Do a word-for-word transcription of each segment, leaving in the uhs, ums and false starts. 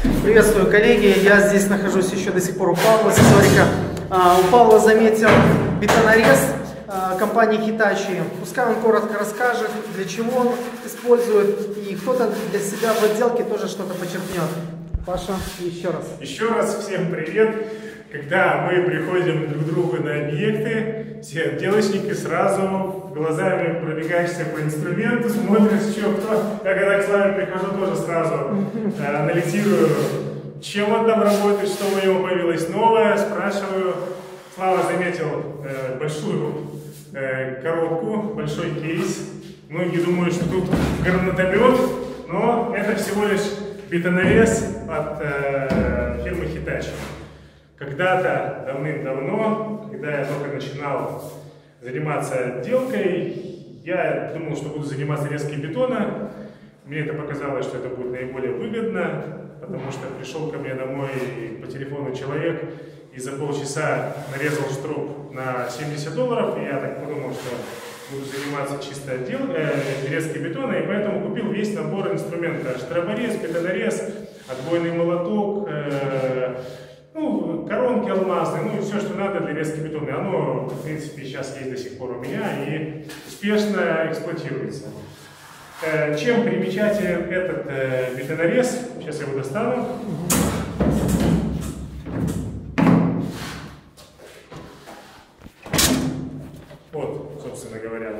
Приветствую, коллеги. Я здесь нахожусь еще до сих пор у Павла Сисорика. У Павла заметил бетонорез компании Hitachi. Пускай он коротко расскажет, для чего он использует, и кто-то для себя в отделке тоже что-то почерпнет. Паша, еще раз. Еще раз всем привет. Когда мы приходим друг к другу на объекты, все отделочники сразу глазами пробегаешься по инструменту, смотришь, что кто. Я когда к Славе прихожу, тоже сразу э, анализирую, чем он там работает, что у него появилось новое, спрашиваю. Слава заметил э, большую э, коробку, большой кейс. Многие думают, что тут гранатомет, но это всего лишь бетонорез от э, фирмы Hitachi. Когда-то, давным-давно, когда я только начинал заниматься отделкой, я думал, что буду заниматься резкой бетона. Мне это показалось, что это будет наиболее выгодно, потому что пришел ко мне домой по телефону человек и за полчаса нарезал штрук на семьдесят долларов, и я так подумал, что буду заниматься чисто отделкой, э, резкой бетона, и поэтому купил весь набор инструмента: штроборез, бетонорез, отбойный молоток, э, ну, коронки алмазные, ну и все, что надо для резки бетона. Оно, в принципе, сейчас есть до сих пор у меня и успешно эксплуатируется. Э, чем примечателен этот э, бетонорез? Сейчас я его достану. Вот, собственно говоря.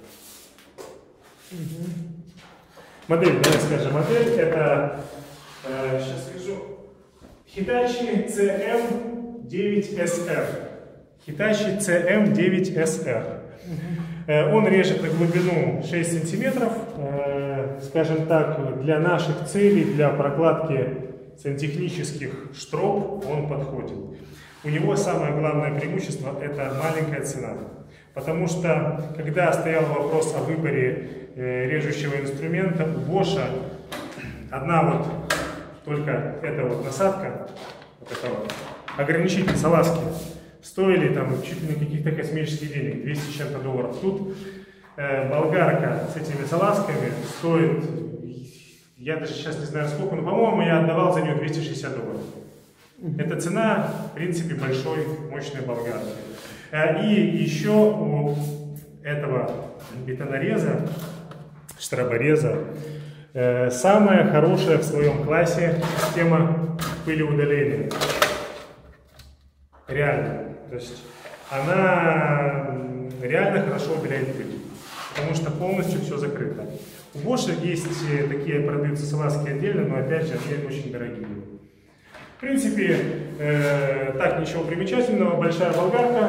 Модель, давай скажем, модель, это, э, сейчас скажу, Hitachi си эм девять эс эр. Hitachi си эм девять эс эр. Uh-huh. Он режет на глубину шесть сантиметров. Скажем так, для наших целей, для прокладки сантехнических штроб он подходит. У него самое главное преимущество – это маленькая цена. Потому что, когда стоял вопрос о выборе режущего инструмента, у Bosch одна вот только эта вот насадка, вот эта вот, ограничитель салазки, стоили там чуть ли не каких-то космических денег, двести с чем-то долларов. Тут э, болгарка с этими салазками стоит, я даже сейчас не знаю сколько, но, по-моему, я отдавал за нее двести шестьдесят долларов. Это цена, в принципе, большой, мощной болгарки. Э, и еще у этого бетонореза, штробореза, самая хорошая в своем классе система пылеудаления. Реально. То есть она реально хорошо удаляет пыль, потому что полностью все закрыто. У Bosch есть такие, продаются салазки отдельно, но опять же они очень дорогие. В принципе, э, так ничего примечательного. Большая болгарка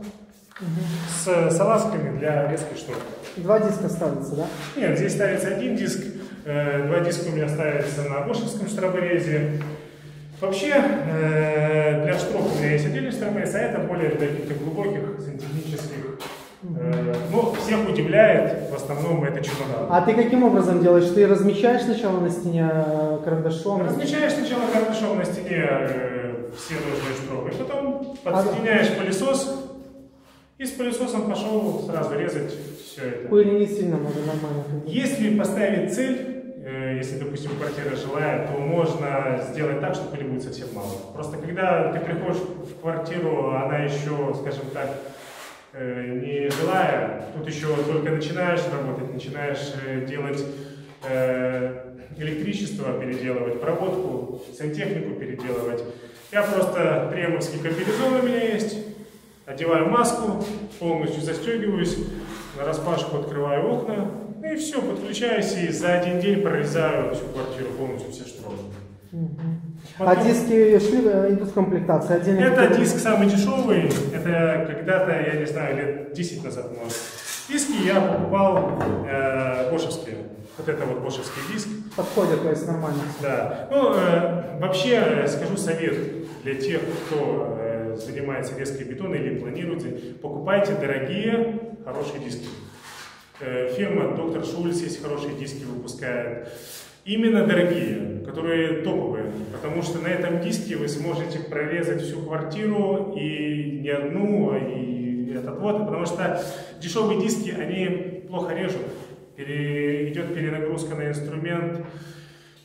с салазками для резкой шторки. Два диска ставятся, да? Нет, здесь ставится один диск. Два диска у меня ставятся на бошевском штроборезе. Вообще, для штроб у меня есть отдельный штроборез, а это более для каких-то глубоких, сантехнических. Но всех удивляет, в основном это чемодан. А ты каким образом делаешь? Ты размечаешь сначала на стене карандашом? Размечаешь сначала карандашом на стене все нужные штробы, потом подсоединяешь пылесос. И с пылесосом пошел сразу резать все это. Пыли не сильно много, нормально. Если поставить цель, э, если, допустим, квартира жилая, то можно сделать так, что пыли будет совсем мало. Просто когда ты приходишь в квартиру, она еще, скажем так, э, не жилая, тут еще только начинаешь работать, начинаешь э, делать э, электричество, переделывать, проводку, сантехнику переделывать. Я просто тремовский комбинезон у меня есть. Одеваю маску, полностью застегиваюсь, нараспашку открываю окна, и все, подключаюсь, и за один день прорезаю всю квартиру, полностью все шторы. Угу. Потом... А диски шли, идут в комплектации? Отдельно это какой-то... диск самый дешевый, это когда-то, я не знаю, лет десять назад, может. Диски я покупал э, бошевские, вот это вот бошевский диск. Подходит, то есть нормально. Да, ну э, вообще скажу совет для тех, кто э, занимается резкой бетоном или планирует, покупайте дорогие, хорошие диски. Фирма доктор Шульц есть хорошие диски выпускает. Именно дорогие, которые топовые, потому что на этом диске вы сможете прорезать всю квартиру и не одну, и этот вот, потому что дешевые диски, они плохо режут, пере, идет перенагрузка на инструмент,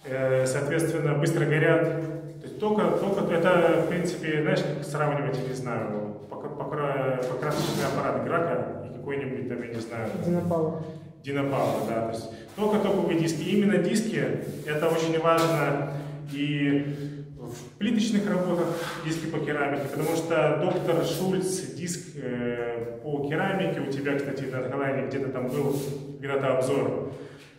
соответственно, быстро горят. То есть только, только это, в принципе, знаешь, как сравнивать, я не знаю, покрасочный аппарат Грака и какой-нибудь там, я не знаю... Динопала. Динопала, да. То есть только топовые диски. Именно диски, это очень важно и в плиточных работах, диски по керамике, потому что доктор Шульц, диск э, по керамике, у тебя, кстати, на канале где-то там был когда-то обзор,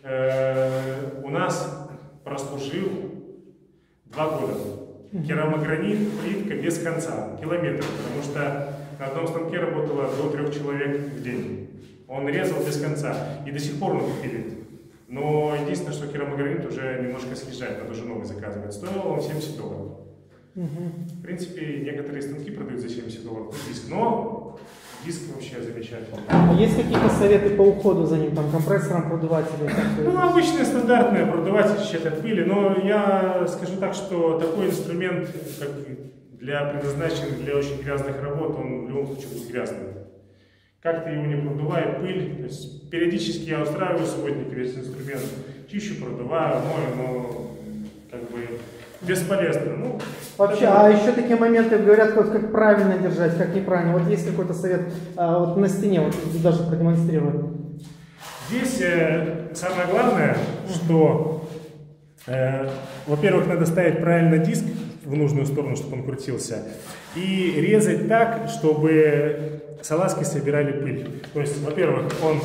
э, у нас прослужил два года. Керамогранит, плитка без конца, километр, потому что на одном станке работало до трех человек в день. Он резал без конца, и до сих пор он пилит. Но единственное, что керамогранит уже немножко съезжает, надо уже новый заказывать. Стоил он семьдесят долларов. В принципе, некоторые станки продают за семьдесят долларов диск, но диск вообще замечательный. А есть какие-то советы по уходу за ним, там, компрессором, продувателем? Ну, обычные стандартные продуватель, щетка пыли, но я скажу так, что такой инструмент, как для предназначенных для очень грязных работ, он в любом случае будет грязным. Как ты его не продувай, пыль, то есть периодически я устраиваю субботник весь инструмент, чищу, продуваю, мою, но как бы бесполезно. Ну, вообще, это... а еще такие моменты говорят, вот, как правильно держать, как неправильно. Вот есть какой-то совет а, вот на стене, вот даже продемонстрирую. Здесь э, самое главное, что, э, во-первых, надо ставить правильно диск в нужную сторону, чтобы он крутился, и резать так, чтобы салазки собирали пыль. То есть, во-первых, он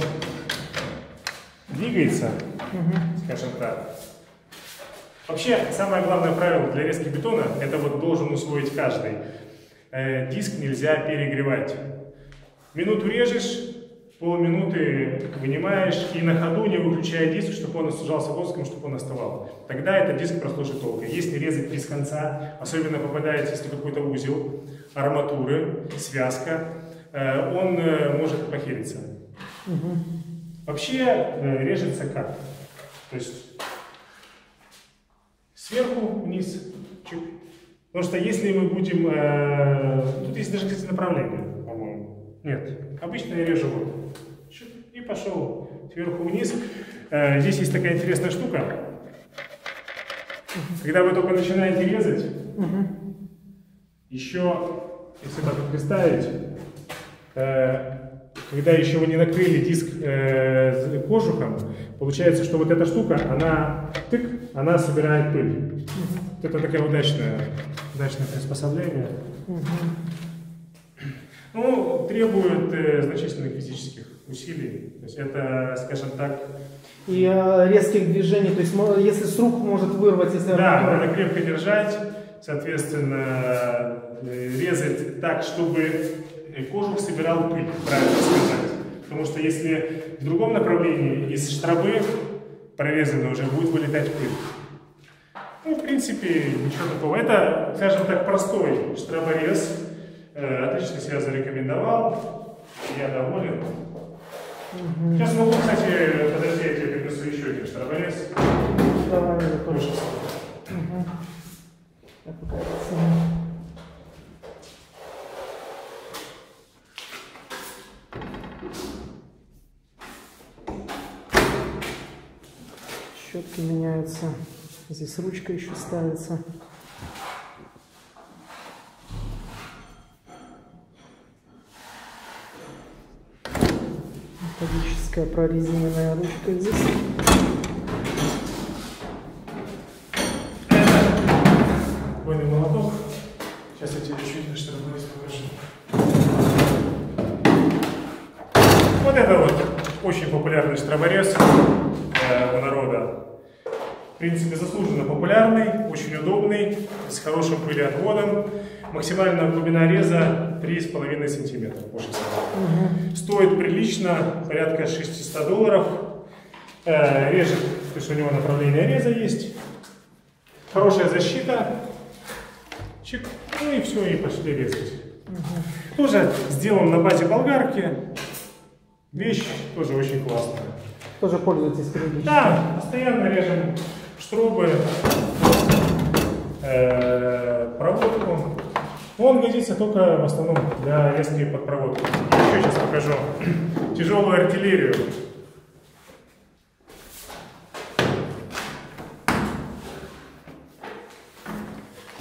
двигается, угу. скажем так. Вообще, самое главное правило для резки бетона, это вот должен усвоить каждый. Э, диск нельзя перегревать. Минуту режешь, полминуты вынимаешь и на ходу, не выключая диск, чтобы он остужался воском, чтобы он остывал. Тогда этот диск прослужит долго. Если резать без конца, особенно попадается, если какой-то узел, арматуры, связка, э, он э, может похериться. Угу. Вообще э, режется как? То есть сверху вниз, чик. Потому что если мы будем... Э, тут есть даже, кстати, направление, по-моему. Нет, обычно я режу вот. Чик, и пошел сверху вниз. Э, здесь есть такая интересная штука. Когда вы только начинаете резать, угу. еще, если так представить, э, когда еще вы не накрыли диск э, кожухом, получается, что вот эта штука, она тык, она собирает пыль. Uh-huh. Вот это такое удачное, удачное приспособление. Uh-huh. Ну, требует э, значительных физических усилий. То есть это, скажем так... И э, резких движений, то есть если с рук может вырвать, если... Да, надо крепко держать, соответственно, э, резать так, чтобы кожух собирал пыль, правильно сказать. Потому что если в другом направлении из штробы прорезано уже будет вылетать пыль. Ну, в принципе, ничего такого. Это, скажем так, простой штроборез. Э, отлично себя зарекомендовал. Я доволен. Угу. Сейчас могу, кстати, подожди, я тебе принесу еще один штроборез. Давай, тоже. Угу. Щетки меняются. Здесь ручка еще ставится. Металлическая прорезиненная ручка здесь. Двойный молоток. Сейчас я тебе чуть на штроборез покажу. Вот это вот очень популярный штроборез э, у народа. В принципе, заслуженно популярный, очень удобный, с хорошим пылеотводом. Максимальная глубина реза три с половиной сантиметра. Угу. Стоит прилично, порядка шестисот долларов. Э, режет, то есть у него направление реза есть. Хорошая защита. Чик. Ну и все, и пошли резать. Угу. Тоже сделан на базе болгарки. Вещь тоже очень классная. Тоже пользуетесь периодически? Да, постоянно режем штробы, э, проводку. Он годится только в основном для резки под проводку. Еще сейчас покажу тяжелую артиллерию.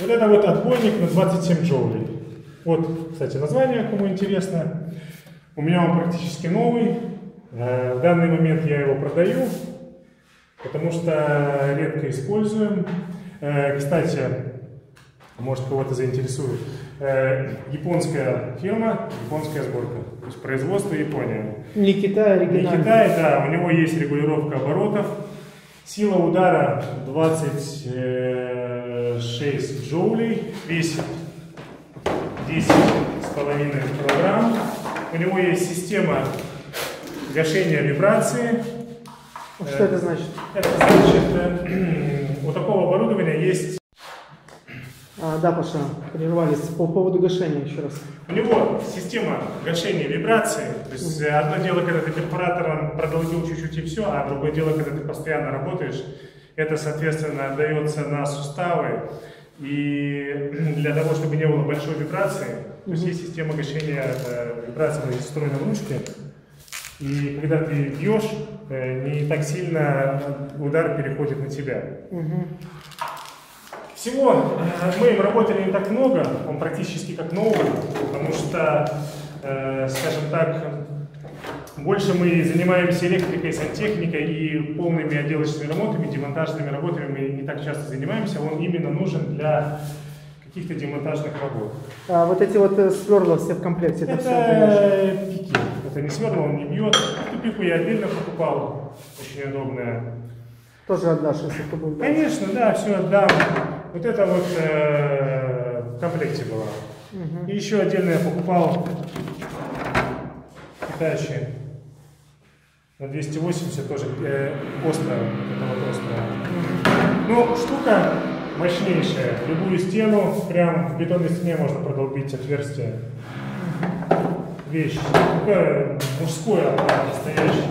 Вот это вот отбойник на двадцать семь джоулей. Вот, кстати, название, кому интересно. У меня он практически новый. В данный момент я его продаю, потому что редко используем. Кстати, может, кого-то заинтересует. Японская фирма, японская сборка. То есть производство Япония. Не Китай, оригинальный. Не Китай, да. У него есть регулировка оборотов. Сила удара двадцать шесть джоулей. Весит десять с половиной килограмм. У него есть система гашения вибрации. Что это значит? Это значит, у такого оборудования есть... А, да, Паша, прервались. По поводу гашения еще раз. У него система гашения вибрации. То есть одно дело, когда ты перфоратором продолбил чуть-чуть и все, а другое дело, когда ты постоянно работаешь. Это, соответственно, отдается на суставы. И для того, чтобы не было большой вибрации, то есть есть система гашения э, вибрации на встроенной ручке. И когда ты бьешь, э, не так сильно удар переходит на тебя. Угу. Всего э, мы им работали не так много, он практически как новый, потому что, э, скажем так, больше мы занимаемся электрикой, сантехникой и полными отделочными ремонтами, демонтажными работами мы не так часто занимаемся, он именно нужен для каких-то демонтажных работ. А вот эти вот сверла все в комплекте? Это, это все пики, это не сверла, он не бьет. Эту пику я отдельно покупал, очень удобная. Тоже отдашь, если кто будет? Конечно, да, все отдам. Вот это вот э, в комплекте было. Угу. И еще отдельно я покупал китайские. На двести восемьдесят тоже э, острая, вот это вот острая. Ну, штука мощнейшая. В любую стену, прям в бетонной стене можно продолбить отверстие. Вещь. Такое мужское, настоящее.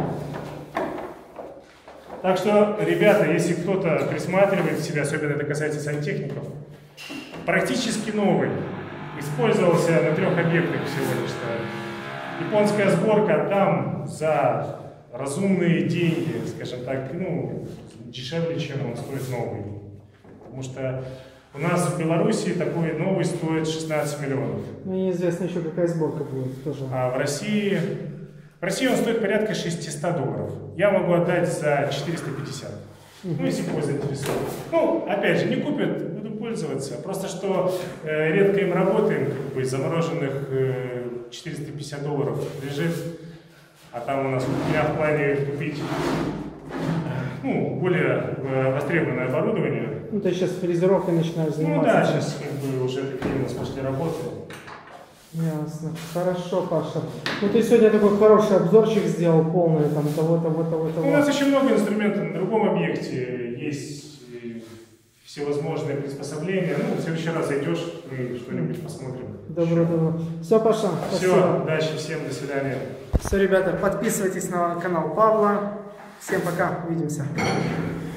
Так что, ребята, если кто-то присматривает себя, особенно это касается сантехников, практически новый. Использовался на трех объектах всего лишь. Японская сборка там за разумные деньги, скажем так, ну, дешевле, чем он стоит новый. Потому что у нас в Беларуси такой новый стоит шестнадцать миллионов. Ну, неизвестно еще, какая сборка будет тоже. А в России, в России он стоит порядка шестьсот долларов. Я могу отдать за четыреста пятьдесят. Ну, если кого заинтересует. Ну, опять же, не купят, буду пользоваться. Просто что э, редко им работаем, как бы замороженных э, четыреста пятьдесят долларов лежит. А там у нас у меня в плане купить ну, более э, востребованное оборудование. Ну, ты сейчас фрезеровкой начинаешь заниматься. Ну да, сейчас как бы уже такие у нас пошли работы. Ясно. Хорошо, Паша. Ну ты сегодня такой хороший обзорчик сделал, полный там того, того, того, того. У нас еще много инструментов на другом объекте, есть всевозможные приспособления. Ну, в следующий раз зайдешь, мы что-нибудь посмотрим. Добро, добро. Все, Паша, все, спасибо. удачи всем, до свидания. Все, ребята, подписывайтесь на канал Павла. Всем пока, увидимся.